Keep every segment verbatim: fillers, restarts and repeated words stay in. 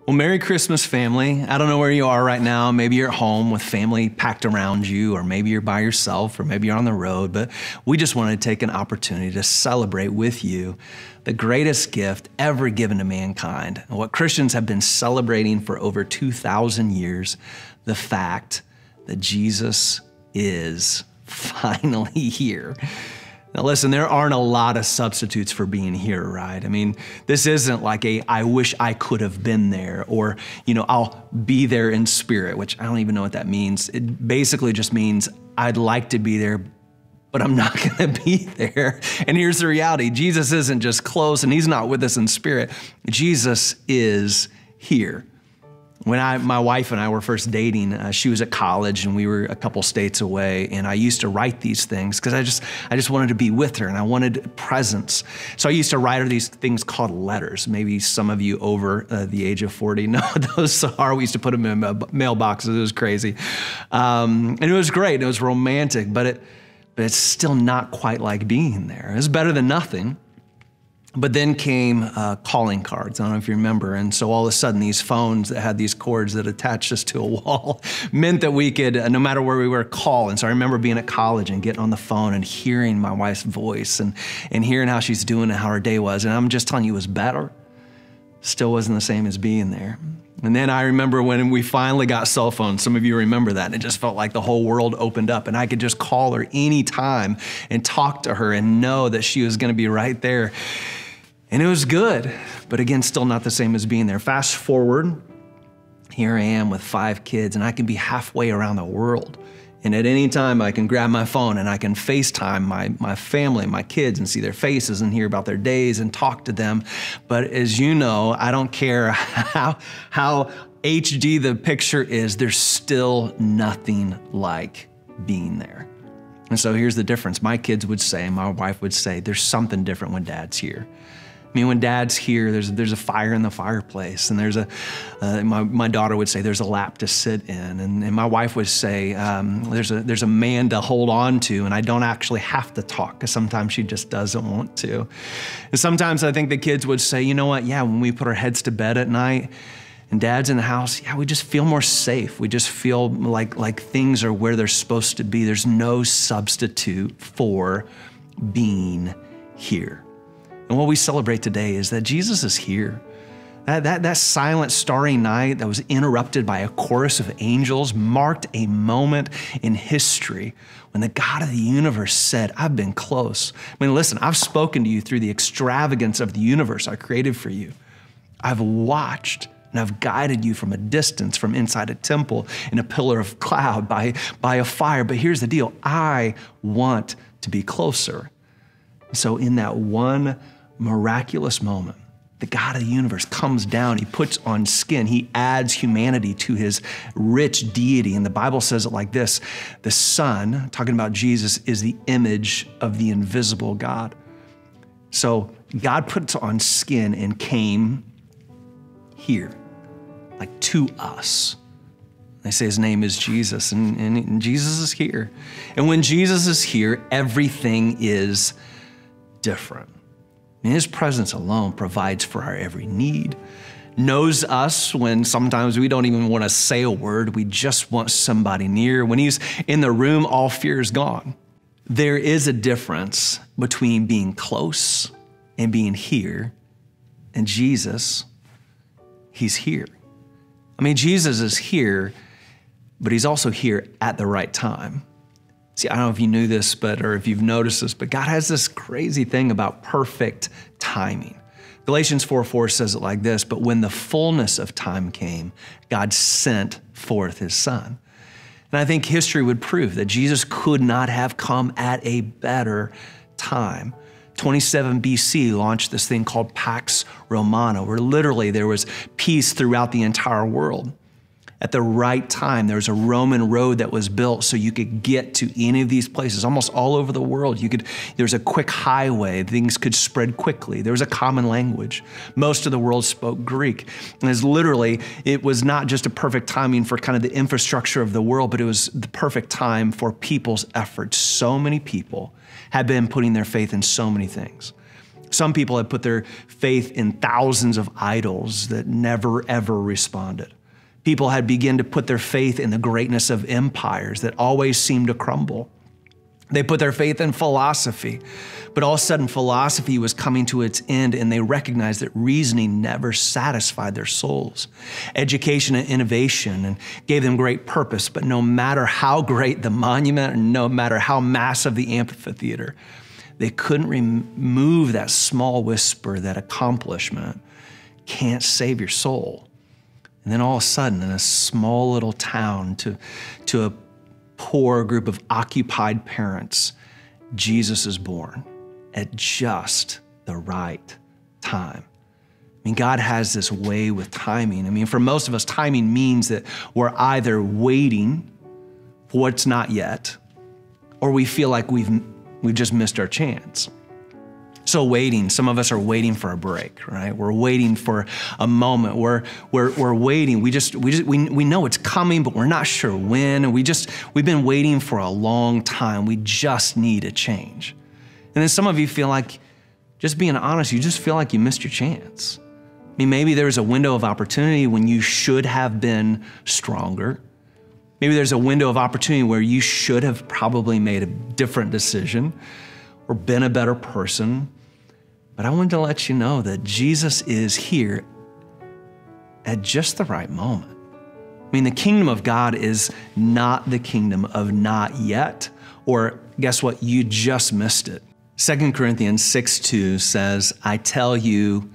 Well, Merry Christmas, family. I don't know where you are right now. Maybe you're at home with family packed around you, or maybe you're by yourself, or maybe you're on the road, but we just wanted to take an opportunity to celebrate with you the greatest gift ever given to mankind, and what Christians have been celebrating for over two thousand years, the fact that Jesus is finally here. Now listen, there aren't a lot of substitutes for being here, right? I mean, this isn't like a, I wish I could have been there, or, you know, I'll be there in spirit, which I don't even know what that means. It basically just means I'd like to be there, but I'm not gonna be there. And here's the reality, Jesus isn't just close and he's not with us in spirit. Jesus is here. When I, my wife and I were first dating, uh, she was at college and we were a couple states away, and I used to write these things because I just, I just wanted to be with her and I wanted presence. So I used to write her these things called letters. Maybe some of you over uh, the age of forty know what those are. We used to put them in mailboxes. It was crazy. Um, and it was great. It was romantic, but, it, but it's still not quite like being there. It was better than nothing. But then came uh, calling cards. I don't know if you remember. And so all of a sudden, these phones that had these cords that attached us to a wall meant that we could, uh, no matter where we were, call. And so I remember being at college and getting on the phone and hearing my wife's voice and, and hearing how she's doing and how her day was. And I'm just telling you, it was better. Still wasn't the same as being there. And then I remember when we finally got cell phones. Some of you remember that. And it just felt like the whole world opened up and I could just call her anytime and talk to her and know that she was going to be right there. And it was good, but again, still not the same as being there. Fast forward, here I am with five kids, and I can be halfway around the world. And at any time, I can grab my phone and I can FaceTime my, my family, my kids, and see their faces and hear about their days and talk to them. But as you know, I don't care how, how H D the picture is, there's still nothing like being there. And so here's the difference. My kids would say, my wife would say, there's something different when Dad's here. I mean, when Dad's here, there's, there's a fire in the fireplace, and there's a, uh, my, my daughter would say, there's a lap to sit in, and, and my wife would say, um, there's, a, there's a man to hold on to, and I don't actually have to talk, because sometimes she just doesn't want to. And sometimes I think the kids would say, you know what, yeah, when we put our heads to bed at night, and Dad's in the house, yeah, we just feel more safe. We just feel like, like things are where they're supposed to be. There's no substitute for being here. And what we celebrate today is that Jesus is here. That, that, that silent starry night that was interrupted by a chorus of angels marked a moment in history when the God of the universe said, I've been close. I mean, listen, I've spoken to you through the extravagance of the universe I created for you. I've watched and I've guided you from a distance, from inside a temple in a pillar of cloud by, by a fire. But here's the deal, I want to be closer. So in that one miraculous moment, the God of the universe comes down, he puts on skin, he adds humanity to his rich deity. And the Bible says it like this, the Son, talking about Jesus, is the image of the invisible God. So God puts on skin and came here, like to us. They say his name is Jesus, and, and Jesus is here. And when Jesus is here, everything is different. And his presence alone provides for our every need, knows us when sometimes we don't even want to say a word, we just want somebody near. When he's in the room, all fear is gone. There is a difference between being close and being here, and Jesus, he's here. I mean, Jesus is here, but he's also here at the right time. See, I don't know if you knew this, but or if you've noticed this, but God has this crazy thing about perfect timing. Galatians four four says it like this, but when the fullness of time came, God sent forth his Son. And I think history would prove that Jesus could not have come at a better time. twenty-seven B C launched this thing called Pax Romana, where literally there was peace throughout the entire world. At the right time, there was a Roman road that was built so you could get to any of these places, almost all over the world. You could, there was a quick highway, things could spread quickly. There was a common language. Most of the world spoke Greek. And it's literally, it was not just a perfect timing for kind of the infrastructure of the world, but it was the perfect time for people's efforts. So many people had been putting their faith in so many things. Some people had put their faith in thousands of idols that never, ever responded. People had begun to put their faith in the greatness of empires that always seemed to crumble. They put their faith in philosophy, but all of a sudden philosophy was coming to its end and they recognized that reasoning never satisfied their souls. Education and innovation and gave them great purpose, but no matter how great the monument, or no matter how massive the amphitheater, they couldn't remove that small whisper that accomplishment can't save your soul. And then all of a sudden in a small little town to, to a poor group of occupied parents, Jesus is born at just the right time. I mean, God has this way with timing. I mean, for most of us, timing means that we're either waiting for what's not yet, or we feel like we've, we've just missed our chance. So waiting, some of us are waiting for a break, right? We're waiting for a moment. We're, we're, we're waiting. We just, we just, we, we know it's coming, but we're not sure when. And we just, we've been waiting for a long time. We just need a change. And then some of you feel like, just being honest, you just feel like you missed your chance. I mean, maybe there was a window of opportunity when you should have been stronger. Maybe there's a window of opportunity where you should have probably made a different decision or been a better person. But I wanted to let you know that Jesus is here at just the right moment. I mean, the kingdom of God is not the kingdom of not yet, or guess what? You just missed it. Second Corinthians six two says, I tell you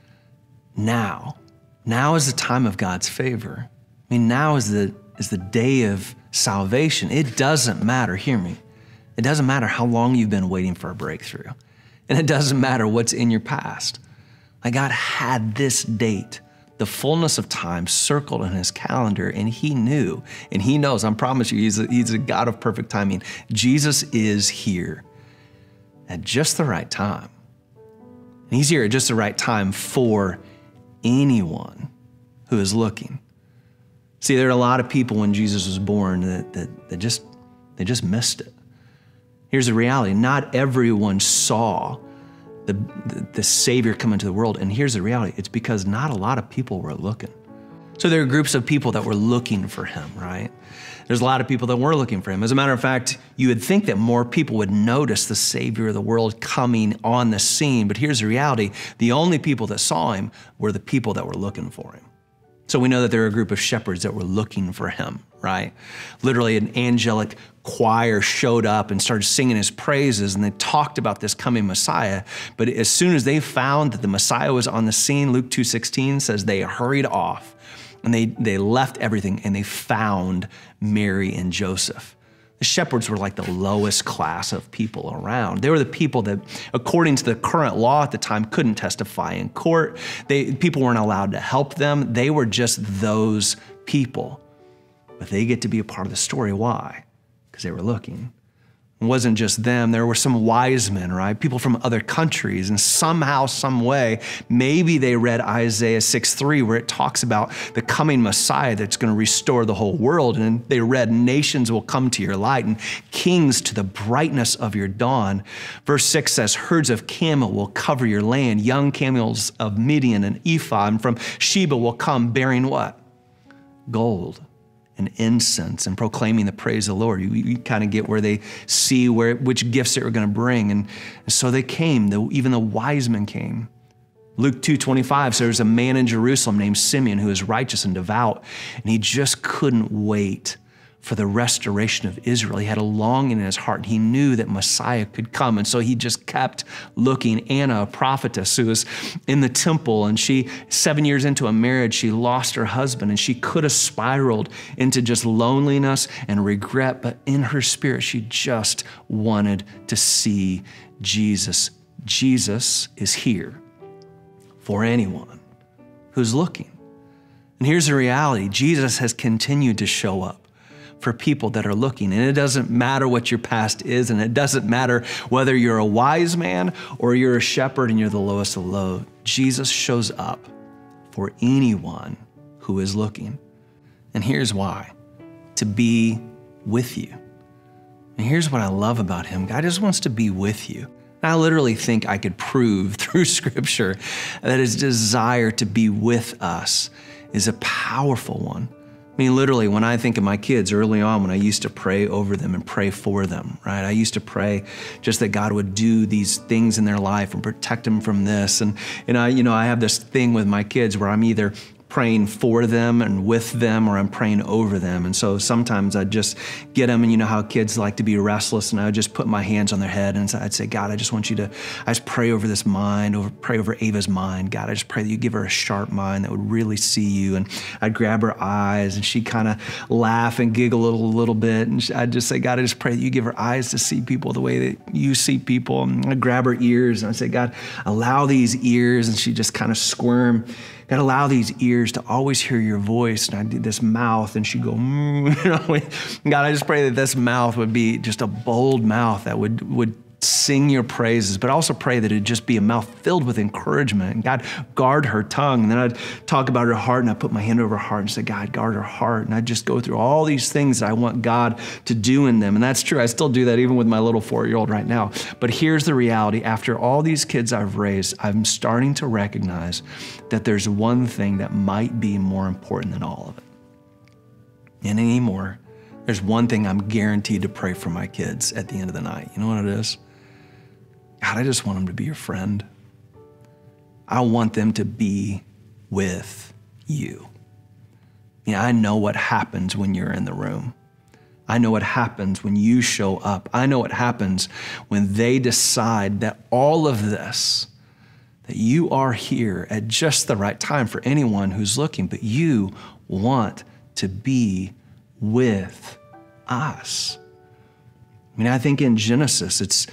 now, now is the time of God's favor. I mean, now is the, is the day of salvation. It doesn't matter, hear me. It doesn't matter how long you've been waiting for a breakthrough. And it doesn't matter what's in your past. Like God had this date, the fullness of time circled in his calendar, and he knew, and he knows, I promise you, he's a, he's a God of perfect timing. Jesus is here at just the right time. And he's here at just the right time for anyone who is looking. See, there are a lot of people when Jesus was born that, that, that just, they just missed it. Here's the reality. Not everyone saw the, the, the Savior come into the world. And here's the reality. It's because not a lot of people were looking. So there are groups of people that were looking for him, right? There's a lot of people that were looking for him. As a matter of fact, you would think that more people would notice the Savior of the world coming on the scene. But here's the reality. The only people that saw him were the people that were looking for him. So we know that there are a group of shepherds that were looking for him, right? Literally an angelic choir showed up and started singing his praises, and they talked about this coming Messiah. But as soon as they found that the Messiah was on the scene, Luke two sixteen says they hurried off and they, they left everything and they found Mary and Joseph. The shepherds were like the lowest class of people around. They were the people that, according to the current law at the time, couldn't testify in court. They, people weren't allowed to help them. They were just those people. But they get to be a part of the story. Why? Because they were looking. It wasn't just them. There were some wise men, right? People from other countries. And somehow, some way, maybe they read Isaiah six three, where it talks about the coming Messiah that's going to restore the whole world. And they read, nations will come to your light and kings to the brightness of your dawn. Verse six says, herds of camel will cover your land. Young camels of Midian and Ephah and from Sheba will come bearing what? Gold and incense and proclaiming the praise of the Lord. You, you kind of get where they see where which gifts they were going to bring. And, and so they came, the, even the wise men came. Luke two twenty-five says there's a man in Jerusalem named Simeon who is righteous and devout, and he just couldn't wait for the restoration of Israel. He had a longing in his heart, and he knew that Messiah could come, and so he just kept looking. Anna, a prophetess who was in the temple, and she, seven years into a marriage, she lost her husband, and she could have spiraled into just loneliness and regret, but in her spirit, she just wanted to see Jesus. Jesus is here for anyone who's looking. And here's the reality. Jesus has continued to show up for people that are looking. And it doesn't matter what your past is, and it doesn't matter whether you're a wise man or you're a shepherd and you're the lowest of the low. Jesus shows up for anyone who is looking. And here's why: to be with you. And here's what I love about him. God just wants to be with you. And I literally think I could prove through Scripture that his desire to be with us is a powerful one. I mean, literally, when I think of my kids early on, when I used to pray over them and pray for them, right? I used to pray just that God would do these things in their life and protect them from this. And, and I, you know, I have this thing with my kids where I'm either praying for them and with them, or I'm praying over them. And so sometimes I'd just get them, and you know how kids like to be restless, and I would just put my hands on their head, and I'd say, God, I just want you to, I just pray over this mind, over, pray over Ava's mind. God, I just pray that you give her a sharp mind that would really see you. And I'd grab her eyes, and she'd kind of laugh and giggle a little, a little bit. And I'd just say, God, I just pray that you give her eyes to see people the way that you see people. And I'd grab her ears, and I'd say, God, allow these ears. And she'd just kind of squirm. God, allow these ears to always hear your voice. And I did this mouth, and she'd go, mm, you know. God, I just pray that this mouth would be just a bold mouth that would, would sing your praises, but also pray that it'd just be a mouth filled with encouragement. And God, guard her tongue. And then I'd talk about her heart, and I'd put my hand over her heart and say, God, guard her heart. And I'd just go through all these things that I want God to do in them. And that's true. I still do that even with my little four-year-old right now. But here's the reality. After all these kids I've raised, I'm starting to recognize that there's one thing that might be more important than all of it. And anymore, there's one thing I'm guaranteed to pray for my kids at the end of the night. You know what it is? God, I just want them to be your friend. I want them to be with you. You know, I know what happens when you're in the room. I know what happens when you show up. I know what happens when they decide that all of this, that you are here at just the right time for anyone who's looking, but you want to be with us. I mean, I think in Genesis, it's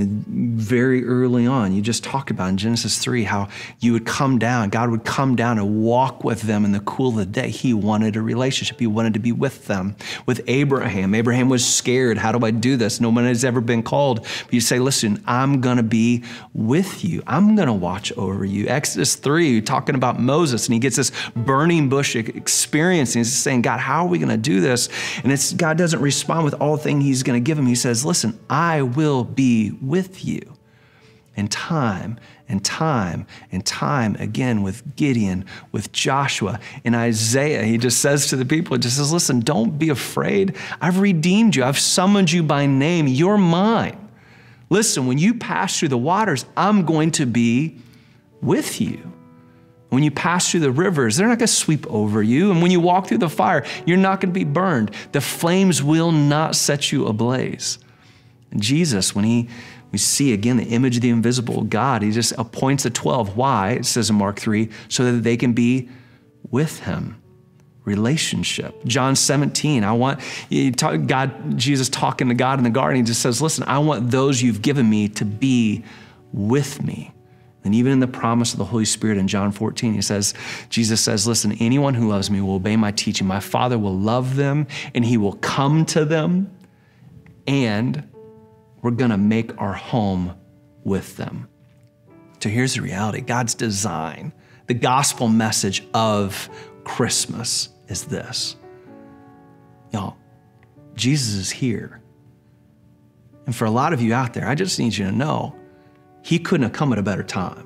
very early on. You just talked about in Genesis three how you would come down, God would come down and walk with them in the cool of the day. He wanted a relationship. He wanted to be with them. With Abraham, Abraham was scared. How do I do this? No one has ever been called. But you say, listen, I'm going to be with you. I'm going to watch over you. Exodus three, talking about Moses, and he gets this burning bush experience. And he's saying, God, how are we going to do this? And it's God doesn't respond with all things he's going to give him. He says, listen, I will be with you. And time and time and time again with Gideon, with Joshua, and Isaiah, he just says to the people, he just says, listen, don't be afraid. I've redeemed you. I've summoned you by name. You're mine. Listen, when you pass through the waters, I'm going to be with you. When you pass through the rivers, they're not going to sweep over you. And when you walk through the fire, you're not going to be burned. The flames will not set you ablaze. And Jesus, when he, we see again the image of the invisible God, he just appoints the twelve. Why? It says in Mark three, so that they can be with him. Relationship. John seventeen, I want you talk, God, Jesus talking to God in the garden. He just says, listen, I want those you've given me to be with me. And even in the promise of the Holy Spirit in John fourteen, he says, Jesus says, listen, anyone who loves me will obey my teaching. My Father will love them, and he will come to them, and we're going to make our home with them. So here's the reality. God's design, the gospel message of Christmas is this. Y'all, Jesus is here. And for a lot of you out there, I just need you to know, he couldn't have come at a better time.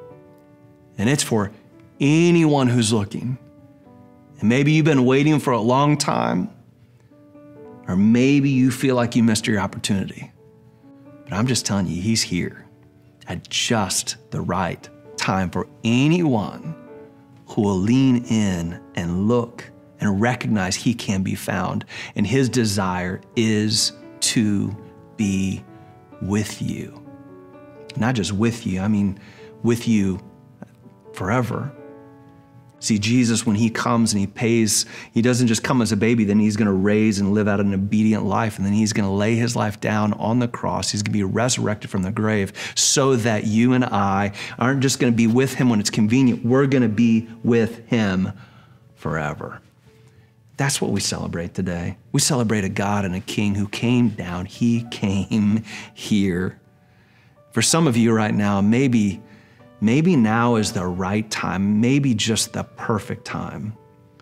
And it's for anyone who's looking. And maybe you've been waiting for a long time, or maybe you feel like you missed your opportunity. But I'm just telling you, he's here at just the right time for anyone who will lean in and look and recognize he can be found. And his desire is to be with you. Not just with you, I mean with you forever. See, Jesus, when he comes and he pays, he doesn't just come as a baby, then he's going to raise and live out an obedient life, and then he's going to lay his life down on the cross. He's going to be resurrected from the grave so that you and I aren't just going to be with him when it's convenient. We're going to be with him forever. That's what we celebrate today. We celebrate a God and a King who came down. He came here. For some of you right now, maybe Maybe now is the right time, maybe just the perfect time.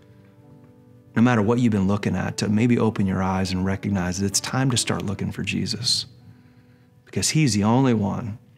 No matter what you've been looking at, to maybe open your eyes and recognize that it's time to start looking for Jesus, because he's the only one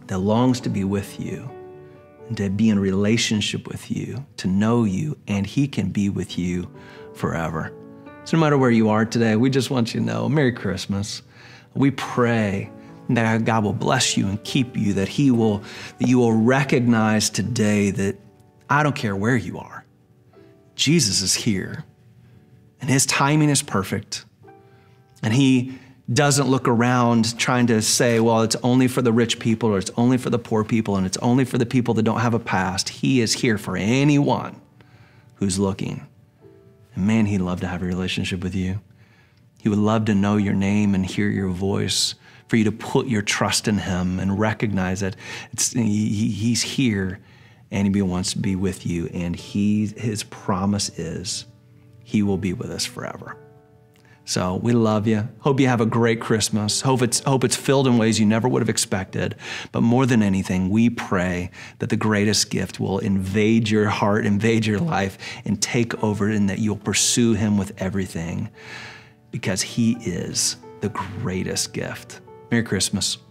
that longs to be with you and to be in relationship with you, to know you, and he can be with you forever. So no matter where you are today, we just want you to know, Merry Christmas. We pray that God will bless you and keep you, that he will, that you will recognize today that I don't care where you are, Jesus is here, and his timing is perfect, and he doesn't look around trying to say, well, it's only for the rich people, or it's only for the poor people, and it's only for the people that don't have a past. He is here for anyone who's looking. And man, he'd love to have a relationship with you. He would love to know your name and hear your voice, for you to put your trust in him and recognize that it's, he, he's here and he wants to be with you. And he, his promise is he will be with us forever. So we love you. Hope you have a great Christmas. Hope it's, hope it's filled in ways you never would have expected. But more than anything, we pray that the greatest gift will invade your heart, invade your life, and take over, and that you'll pursue him with everything, because he is the greatest gift. Merry Christmas.